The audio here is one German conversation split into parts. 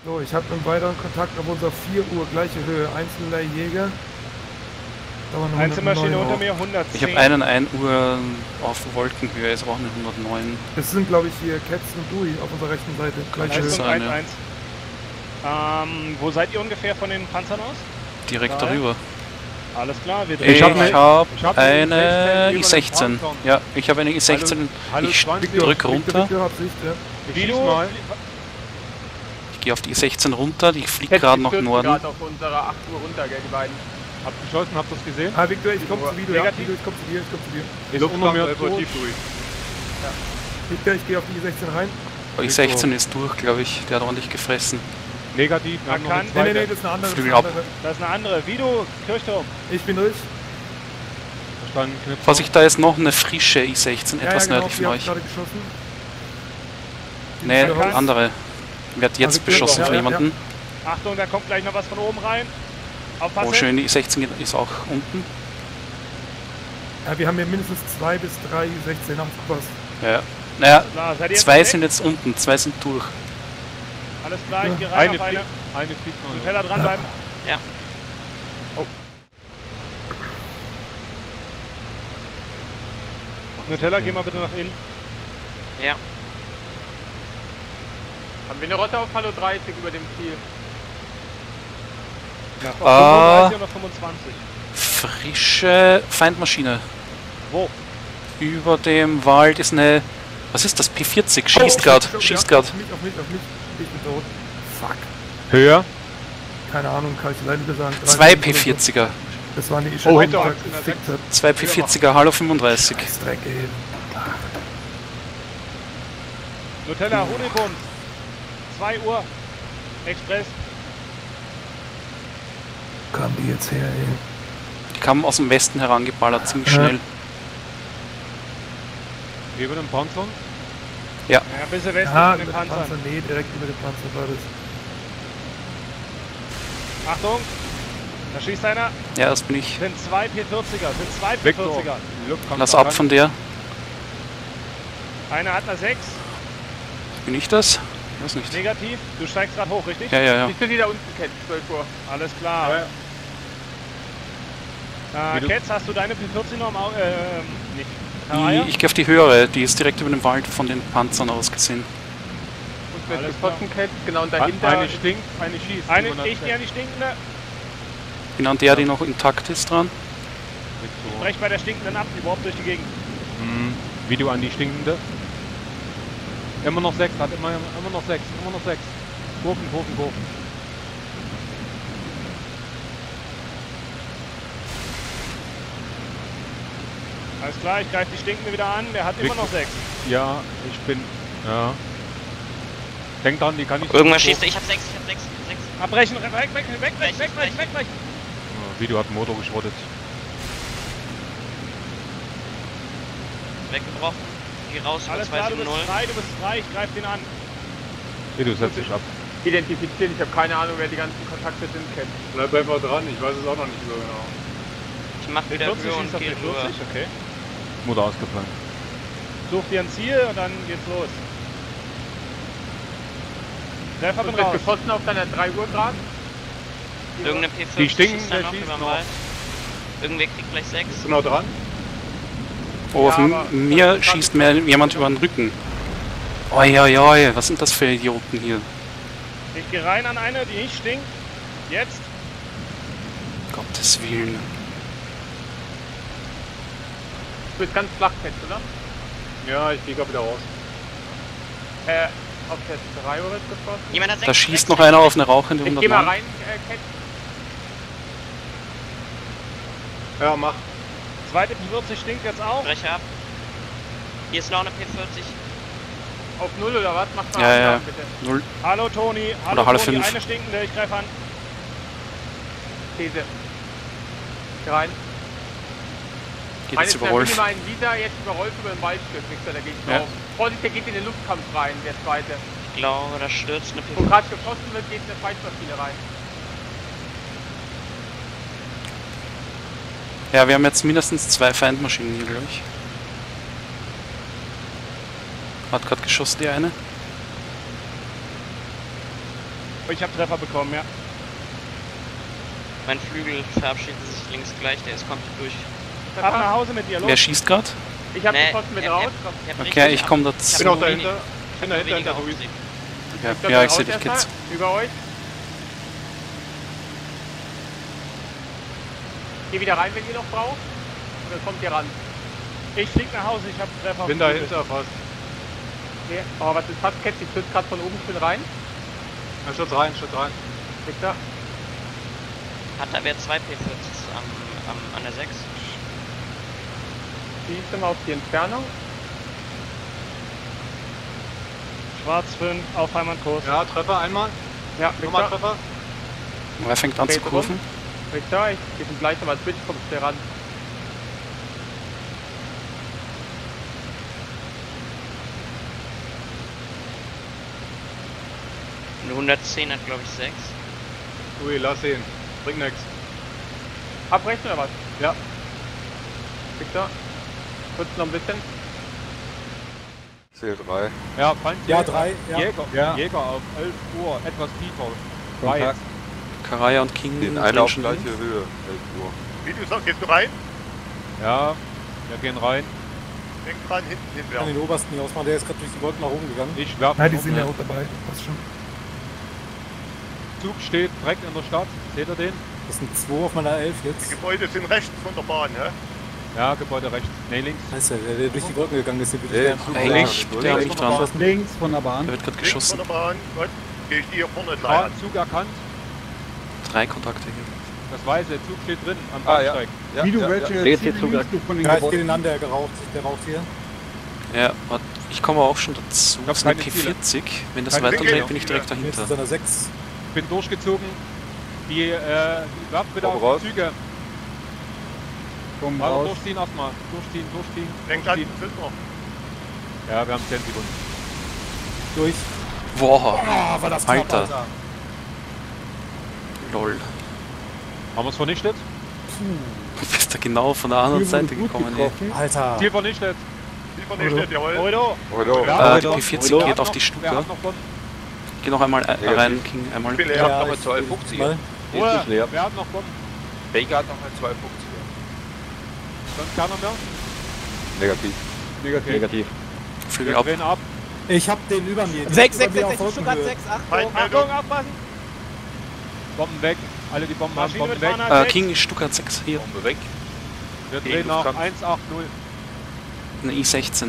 So, ich habe einen weiteren Kontakt auf unserer 4 Uhr gleiche Höhe. Einzelner Jäger. Einzelmaschine unter mir, 110. Ich habe einen 1 Uhr auf Wolkenhöhe, ist aber auch eine 109. Das sind, glaube ich, hier Cats und Dewey auf unserer rechten Seite. Gleiche Höhe. Leistung sein, 1-1. Wo seid ihr ungefähr von den Panzern aus? Direkt Da. darüber. Alles klar, wir Ich drehen. habe eine eine I16. Ja, ich habe eine I16. Hallo, Ich 20. drück runter. Victor hat Sicht, ja. Ich Wie schieß du? mal. Ich gehe auf die I16 runter. Die fliegt gerade nach Norden. gerade auf unserer 8 Uhr runter, gell, die beiden. Hab geschossen, habt ihr das gesehen? Ah, Victor, ich komme zu Video. Ja, Negativ. Victor, ich komme zu dir, ich komme zu dir. Ist unter mir tot. Victor, ich gehe auf die 16 rein. Aber I16 ist durch, glaube ich. Der hat ordentlich gefressen. Negativ, wir haben noch eine Erkannt. Nee, zweite. das ist eine andere. Flügel das ist ab. eine andere. Das ist eine andere. Vido, Kirchturm. Ich bin durch. Verstanden, Knipser. Vorsicht, da ist noch eine frische I16, etwas genau, nördlich die von hab euch. gerade geschossen. Nee, Erkannt. andere. Wird jetzt Also, beschossen ja, von ja, jemandem. Achtung, da kommt gleich noch was von oben rein. Aufpassen. Oh, schön, die I16 ist auch unten. Ja, wir haben hier mindestens 2 bis 3 16 aufgepasst. Ja. Naja, Klar, seid ihr jetzt 2 weg? sind jetzt unten, 2 sind durch. Alles klar, ich gehe rein Eine auf eine. fliegt noch. Nutella dranbleiben. Ja. Oh. Nutella, geh mal bitte nach innen. Ja. Haben wir eine Rotte auf Hallo 30 über dem Ziel? Nach Ah. 35 oder 25. Frische Feindmaschine. Wo? Über dem Wald ist eine... Was ist das? P40? Oh, Schießt gerade, schießt gerade. Auf mich. Ich bin tot. Fuck. Höher. Keine Ahnung, kann ich leider nicht sagen. 2 P40er. Das waren die Oh, hinter uns. gefickt hat. 2 P40er, Hallo 35. Dreck, ey. Nutella, Honigund. 2 Uhr. Express. Kam die jetzt her, ey. Die kamen aus dem Westen herangeballert, ziemlich schnell. Über den Panzern. Ja, ein bisschen westlich Ja, von den mit dem Panzern. Panzer, nee, direkt über den Panzer war das. Achtung. Da schießt einer. Ja, das bin ich. Sind 2 P40er. Sind 2 Victor. P40er. Luftkampf Lass daran. ab von der. Einer hat eine 6. Bin ich das? Ich weiß nicht. Negativ. Du steigst gerade hoch, richtig? Ja, ja, ja. Siehst du die da unten, Cat? 12 Uhr. Alles klar. Ja, ja. Wie du- Ketz, hast du deine P40 noch am nicht. Karaya? Ich gehe auf die höhere, die ist direkt über dem Wald von den Panzern aus gesehen. Und mit Alles geschossen, Cat. Genau, und Eine dahinter. stinkt, eine schießt. Eine, Über ich gehe an die stinkende. Bin an der, die noch intakt ist, dran. Victor. Brech bei der stinkenden ab, die überhaupt durch die Gegend. Wie du an die stinkende. Immer noch 6, hat immer noch 6, immer noch 6. Kurven. Alles klar, ich greife die stinkende wieder an, der hat immer noch 6. Ja, ich bin. Ja. Denk dran, die kann ich. Irgendwas schießt. Ich hab 6, ich hab 6. Abbrechen, weg. Wie du hat den Motor geschrottet. Weggebrochen. Geh raus über Alles klar, du 270. bist frei, ich greife den an. Wie du setzt dich ab. Identifizieren, ich habe keine Ahnung, wer die ganzen Kontakte sind, Cat. Bleib einfach dran, ich weiß es auch noch nicht so genau. Ich mach wieder P40 Höhe und schießt auf geh rüber. P40, okay. Motor ausgefallen. Such dir ein Ziel und dann geht's los. Treffer bin Und wird raus. geschossen auf deiner 3 Uhr Grad. Irgendeine P40 Die stinken, schießt da der noch schießt über den noch. Wald. Irgendwer kriegt gleich 6. Bist du noch dran? Oh, auf Ja, aber- mir schießt mir jemand über den Rücken. Oi, was sind das für Idioten hier? Ich gehe rein an eine, die nicht stinkt. Jetzt. Gottes Willen. Du bist ganz flach, Cat, oder? Ja, ich fliege auch wieder raus. Auf der 3 Uhr ist geschossen. Jemand hat 6. Da schießt noch einer auf eine rauchende Ich geh mal 109. rein, Cat. Ja, mach. Zweite P40 stinkt jetzt auch. Brecher ab. Hier ist noch eine P40. Auf 0 oder was? Mach mal Ja, ja. Angaben, bitte. 0. Hallo Toni, Oder Hallo Toni, 5. eine stinkende, ich greife an. These. Geh rein. Geht jetzt über Will Wolf. mal einen Visa jetzt über Rolf über den Waldstück, Mixer, der geht Ja. drauf. Vorsicht, der geht in den Luftkampf rein, der zweite. Ich glaube, da stürzt eine Wo P40. gerade geschossen wird, geht eine Feindmaschine rein. Ja, wir haben jetzt mindestens 2 Feindmaschinen hier, glaube ich. Hat gerade geschossen, die eine. Ich habe Treffer bekommen, ja. Mein Flügel verabschiedet sich links gleich, der ist komplett durch. Ab nach Hause mit dir, los. Wer schießt gerade? Ich hab Nee, den Posten mit er- raus. er- er- Okay, ich komme hab dazu. Bin auch nur wenig- dahinter. Bin nur dahinter, weniger hinter Luis. aufgesehen. Ja, ich sehe dich jetzt. Über euch. Geh wieder rein, wenn ihr noch braucht. Oder kommt ihr ran? Ich flieg nach Hause, ich habe Treffer. Bin dahinter fast. Okay. Oh, was ist fast Ketzi? Ich stürzt gerade von oben schön rein. Ja, Schritt rein, Schritt rein. Victor. Hat da wer 2 P40s an der 6? Schießt mal auf die Entfernung. Schwarz 5, auf Heimatkurs. Ja, Treffer einmal. Ja, Nochmal Victor. Treffer. Wer fängt an zu kurven? Victor, wir sind gleich nochmal Switch, kommst du ran. Eine 110 hat, glaube ich, 6. Ui, lass ihn. Bringt nix. Abbrechen oder was? Ja. Victor. Kurz noch ein bisschen. Zähl 3. Ja, Feind. Ja, 3. Ja. Jäger, Ja. Jäger auf 11 Uhr, etwas tiefer. Right. Kontakt. Karaya und King Den sind einen auf schon gleiche drin. Höhe. 11 Uhr. Wie du sagst, gehst du rein? Ja, wir gehen rein. Denk dran, hinten Ich kann hinwerfen. den obersten nicht ausmachen, der ist gerade durch die Wolken nach oben gegangen. Ich werfe. Nein, die sind ja auch dabei. Passt schon. Zug steht direkt in der Stadt. Seht ihr den? Das sind 2 auf meiner 11 Die jetzt. Gebäude sind rechts von der Bahn, hä? Ja, Gebäude rechts. Nee, links. Heißt der durch die Wolken gegangen ist, den würde Nee, ich gerne. Zug Ey, links. der hat mich dran. Links von der Bahn. Der wird gerade Links geschossen. von der Bahn. Gut, gehe ich die hier vorne Ah, entlang. Zug erkannt. 3 Kontakte hier. Das weiß der Zug steht drin am Ah, ja. Bahnsteig. Ja, Wie du ja, welche ja. Ziele liest du von den Gebäuden? Den an, der raucht hier. Ja, warte, ich komme auch schon dazu. hab Das ist eine keine Ziele. P40. Wenn das Keine weiterdreht, Ziele. bin ich direkt Jetzt dahinter. ist einer 6. Bin durchgezogen. Die werft bitte Komm auf raus. die Züge. Komm Also durchziehen erstmal. Durchziehen. Denk dran, Durchziehen. 5 noch. Ja, wir haben 10 Sekunden. Durch. Boah, Ah, war das knapp, Alter. Lol. Haben wir es vernichtet? Du bist da genau von der anderen Seite gekommen, ey. Alter. Ziel vernichtet. Die vernichtet, jawohl. Corridor. Corridor. Ja, Die P40 geht auf die Wer Stuka. hat noch Bomben? Geh noch einmal rein, King. Einmal. Ich bin leer. Ja, noch ich- ein 250er. Mal. Ruhe. leer. Wer hat noch Bomben? Baker hat noch ein 250er. Sonst keiner mehr? Negativ. Negativ. Flügel Wir ab. drehen ab. Ich hab den über mir. 6, Über 6, mir 6, auf 6, Stuttgart Wolkenhöhe. 6, 8. Feindmeldung. Achtung, aufpassen. Bomben weg. Alle die Bomben haben, Maschine Bomben mit weg. Fahne King, Stuttgart 6 hier. Bombe weg. Wir drehen nach Gegenkampf. 180. Eine I16.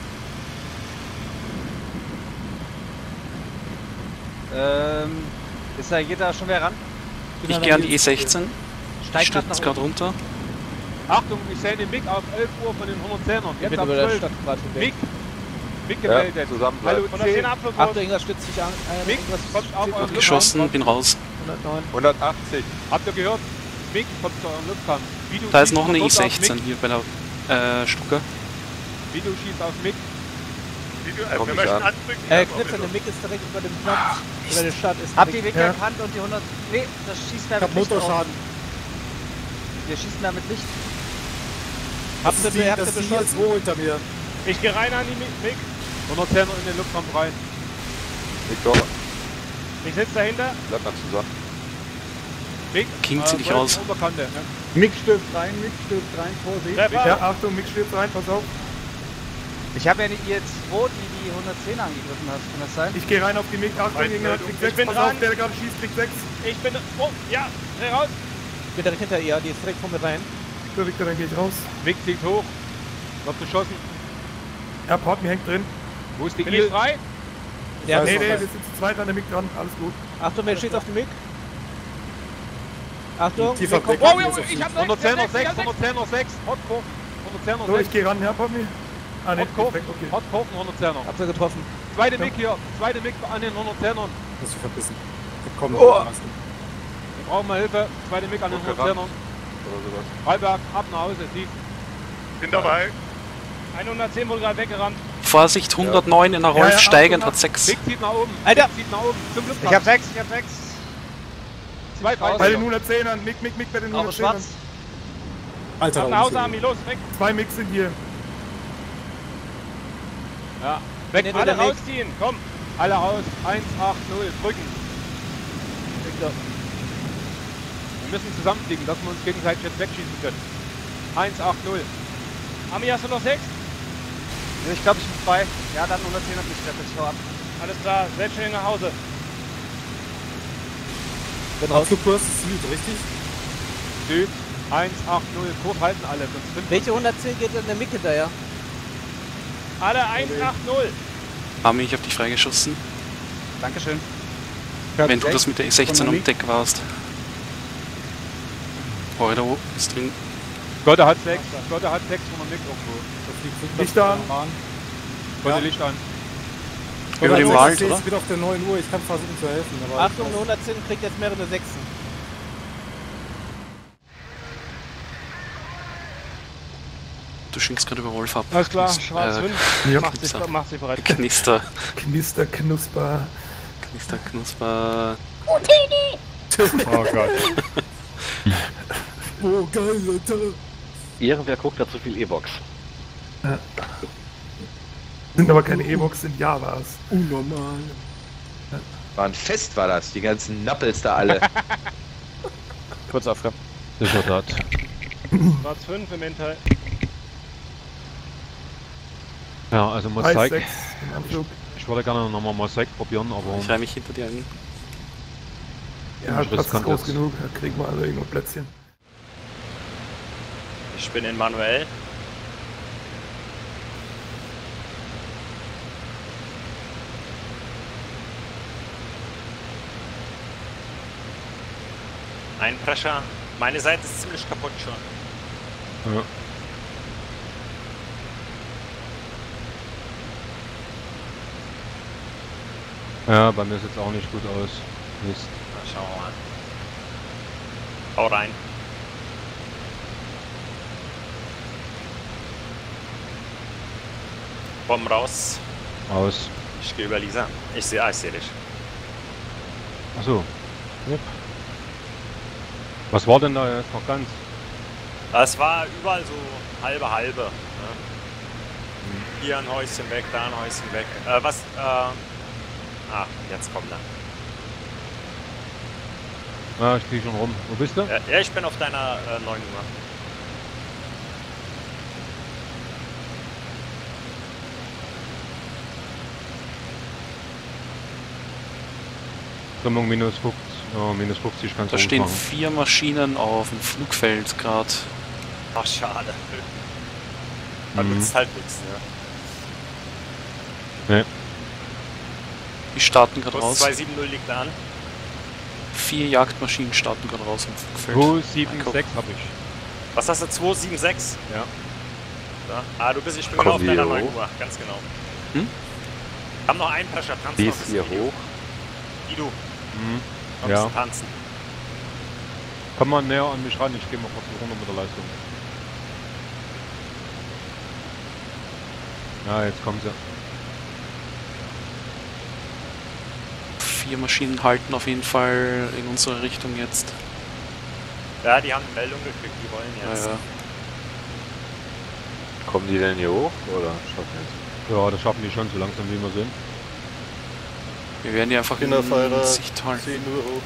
Ist da, geht da schon wer ran? Ich gehe an die E16. Steigt Stürzt nach gerade oben. runter. Achtung, ich sehe den Mick auf 11 Uhr von den 110ern. Ich Jetzt bin ab über der 12. Stadt gerade Mick. Mick Ja, gemeldet. zusammenbleiben. Hallo, Von der 10 10. Abflug Achtung, irgendwas stützt sich an. Mick, Irgendwas kommt auf steht euren auf Geschossen, bin raus. 109. 180. Habt ihr gehört? Mick kommt zu eurem Luftkampf. Wie du Da ist schießt noch eine von dort auf I16 Mick. hier bei der Stuka. Wie du schießt auf Mick. Wie du, Komm wir ich möchten an. andrücken. Knipse, der Mick ist direkt über dem Platz. Über der Stadt ist Habt ihr direkt- Weg Ja. erkannt und die 100... Nee, das schießt da Ich hab mit Licht auf. Motorschaden. Wir schießen da mit Licht. Habt ihr Das ist habt ihr die beschossen? L2 hinter mir. Ich gehe rein an die Mick. 110er in den Luftraum rein. Victor, Ich sitze dahinter. bleib mal zusammen. Mick, King, zieh dich Wolken raus. Unterkante. Mick stürzt rein, Vorsicht. Treffer. Ja, Achtung, Mick stürzt rein, pass auf. Ich habe ja nicht jetzt rot, die 110 angegriffen hast. Kann das sein? Ich gehe rein auf die Mick. Achtung, Gegner, kriegt Ich 6. bin Pass dran. auf, der gerade schießt, kriegt 6. Ich bin... Oh, ja. Dreh raus. Ich bin direkt hinter ihr, die ist direkt vor mir rein. So, Victor, dann gehe ich raus. Mick fliegt hoch. Wird beschossen. Ja, Port, mir hängt drin. Wo ist die Bin ich Il? frei? Ja, Nee, nee, wir sind zu zweit an der Mick dran. Alles gut. Achtung, wer steht auf dem Mick? Achtung, Tiefer Mick kommt. Blick. Oh, ich hab 110er 6, 110er 6. Hotkoch. 110er So, 6. ich gehe ran, ja, Pommi. Ah, ne, Hotkoch. ist weg, okay. Hotkoch, 110er. Habt ihr getroffen? Zweite Mick hier. Zweite Mick an den 110ern. Musst du verbissen. Komm, Oh. Wir brauchen mal Hilfe. Zweite Mick an den Okay, 110ern. Oder sowas. Freiberg, ab nach Hause. Tief. Bin dabei. 110 wurde gerade weggerannt. Vorsicht, 109 in der Rolf, Ja, steigend Achtung, hat 6. Mick zieht nach oben. Alter. Mick zieht nach oben. Zum Glück. Ich hab 6, ich hab 6. Zwei Bei den Feinde. 110ern, Mick bei den Aber 110ern. schwarz. Alter, Ab nach Hause, Ami, los, weg. 2 Mix sind hier. Ja. Weg. Nee, Alle der Mick. rausziehen. Komm. Alle raus. 180. Drücken. So. Wir müssen zusammenfliegen, dass wir uns gegenseitig jetzt wegschießen können. 180. Ami, hast du noch 6? Ich glaube, ich bin frei. Ja, dann 110 hat mich gerettet. Ich hau ab. Alles klar, selbstständig nach Hause. Abflugkurs ist Süd, richtig? Süd 180. Kurs halten alle. Sonst finden Welche 110 geht in der Mick hinterher? Alle 180. Ami, ich hab dich freigeschossen. Dankeschön. Wenn du das mit der E16 um Deck warst. Euro ist drin. Gotte hat 6. Gotte hat 6 von der Mick irgendwo. Licht an. Gotte Licht an. Über dem Wald, oder? Ich bin auf der 9 Uhr, ich kann versuchen zu helfen. Aber Achtung, eine 110 kriegt jetzt mehrere Sechsen. Du schinkst gerade über Wolf ab. Alles klar, schwarz 5. Ja. Mach sie bereit. Knister. Knister, Knusper. Knister, Knusper. Oh Gott. Oh, geil, Alter. Irgendwer guckt da zu viel E-Box. Sind aber keine E-Box, sind Javas. Unnormal. War ein Fest, war das. Die ganzen Nappels da alle. Kurz aufgab. Das war das. Schwarz 5 im Endteil. Ja, also Mosaik. 6 im Anflug. Ich würde gerne nochmal Mosaik probieren, aber Ich reihe mich hinter dir ein. Ja, Ich Platz ist kann groß jetzt- genug, da kriegen wir also irgendwo Plätzchen. Ich bin in manuell. Einprescher. Meine Seite ist ziemlich kaputt schon. ja. Ja, bei mir sieht es auch nicht gut aus. Mist. Na, schauen wir mal. Hau rein. Bomben raus. Aus. Ich gehe über Lisa. Ich sehe dich. Achso. Yep. Was war denn da jetzt noch ganz? Es war überall so halbe. Ne? Hier ein Häuschen weg, da ein Häuschen weg. Jetzt kommt er. Ah, ich krieg schon rum. Wo bist du? Ja, ich bin auf deiner 9 Uhr. Stimmung minus 50. Ja, minus 50 kannst du Da stehen machen. 4 Maschinen auf dem Flugfeld gerade. Ach, schade. Da nützt halt nichts, ne? Die starten gerade Kurs raus. 270 liegt an. 4 Jagdmaschinen starten gerade raus im Flugfeld. 276 habe ich. Was hast du? 276? Ja. Da. Ah, ich bin Kommen genau auf die deiner hier 9 hoch? Uhr, ganz genau. Hm? Haben noch einen Pressure, tanzen Die noch ist bis hier Video. hoch. Guido, Mhm. noch ein Ja. bisschen tanzen. Komm mal näher an mich ran, ich gehe mal kurz runter mit der Leistung. Ja, jetzt kommen sie. 4 Maschinen halten auf jeden Fall in unsere Richtung jetzt. Ja, die haben eine Meldung gekriegt, die wollen jetzt. Ja. Kommen die denn hier hoch? Oder schaffen die Ja, das schaffen die schon so langsam wie wir sind. Wir werden die einfach in Kinderfahrer, Sicht halten. 10 Uhr hoch.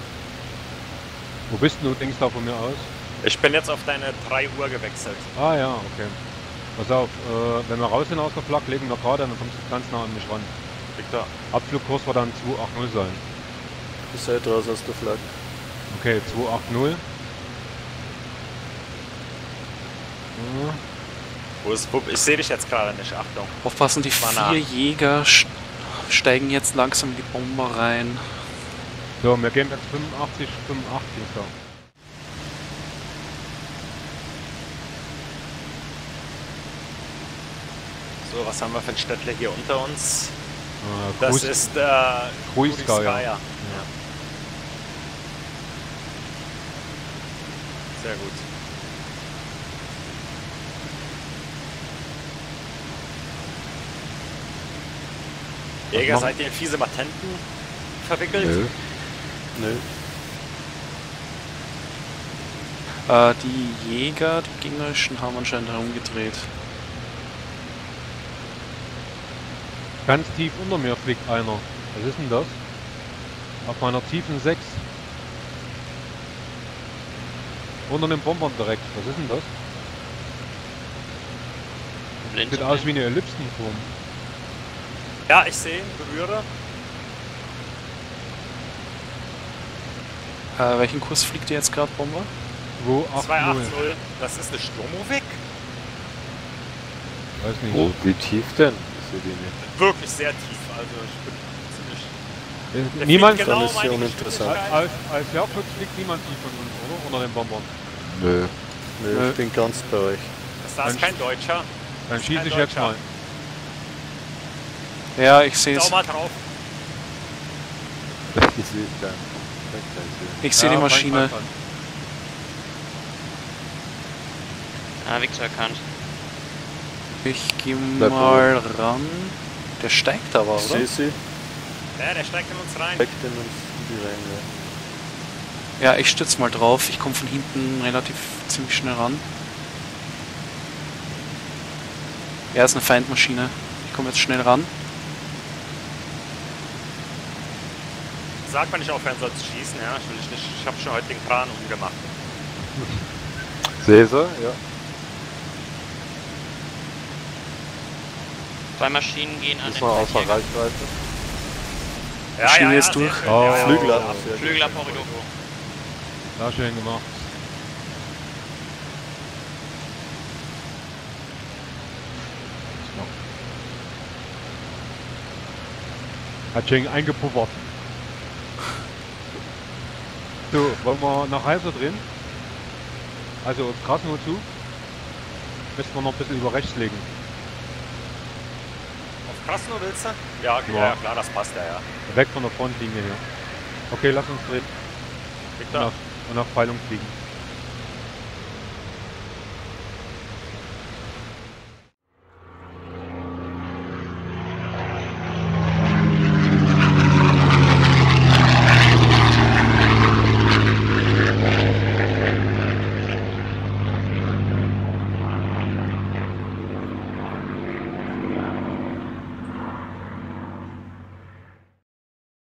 Wo bist denn du, denkst da von mir aus? Ich bin jetzt auf deine 3 Uhr gewechselt. Ah ja, okay. Pass auf, wenn wir raus sind aus der Flak, legen wir gerade, dann kommst du ganz nah an mich ran. Victor. Abflugkurs wird dann 280 sein. Ihr seid raus aus der Flak. Okay, 280. Ja. Wo ist Bub? Ich sehe dich jetzt gerade nicht, Achtung. Aufpassen, die Mal nach. 4 Jäger steigen jetzt langsam in die Bomber rein. So, wir gehen jetzt 85 da. So, was haben wir für ein Städtler hier unter uns? Cruise- Das ist Kruiskaya. Ja. Sehr gut. Jäger, seid ihr in fiese Matenten verwickelt? Nö. Die Jäger, die gegnerischen, haben anscheinend herumgedreht. Ganz tief unter mir fliegt einer. Was ist denn das? Auf meiner tiefen 6. Unter dem Bonbon direkt. Was ist denn das? Sieht aus wie eine Ellipsenform. Ja, ich sehe, berühre. Welchen Kurs fliegt ihr jetzt gerade, Bomber? 280. Das ist eine Sturmovik. Weiß nicht. Wo, wie tief denn? Ich sehe die nicht. Wirklich sehr tief. Also ich bin ziemlich... Der Niemand fliegt genau ist ja meine uninteressant. Geschwindigkeit. Als Herflux fliegt niemand tief von uns, oder? Unter dem Bonbon. Nö. Nö, ich bin ganz bei euch. Das ist kein Deutscher. Dann schieße ich jetzt mal. Ja, ich sehe Schau es. mal drauf. Ich sehe es dann. Ich sehe die Maschine. Ah, Victor erkannt. Ich gehe Bleib mal ran. Der steigt aber, Ich oder? sehe sie. Ja, der steigt in uns rein. Direkt in uns in die rein, Ja, ich stütze mal drauf. Ich komme von hinten relativ ziemlich schnell ran. Ja, ist eine Feindmaschine. Ich komme jetzt schnell ran. Sag, wenn ich aufhören soll zu schießen, ja. Ich habe schon heute den Kran umgemacht. Sehe sie, ja. 2 Maschinen gehen an Ist den noch außer Feldjäger. Reichweite. Maschine ist durch. sehr schön. Oh, Ja, Flügel ja, ab. ja. Flügel ab Horrido. Ja, schön gemacht. Hat schön eingepuffert. So, wollen wir nach Heiser drehen? Also Krasnow zu. Müssen wir noch ein bisschen über rechts legen. Auf Krasnow willst du? Ja, ja, klar, das passt ja. Weg von der Frontlinie hier. Okay, lass uns drehen. Victor. Und nach Peilung fliegen.